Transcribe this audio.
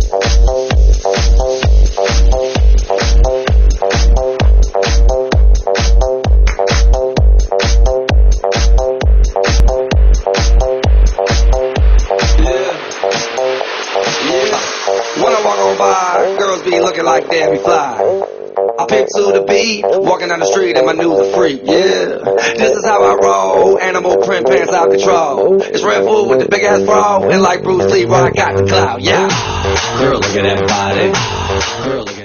When I walk on by, girls be looking like they be fly. I pick to the beat, walking down the street and my news a freak, yeah. This is how I roll, animal print pants out control. It's Red Bull with the big ass bra, and like Bruce Lee, I got the clout, yeah. Girl, look at that body. Girl, look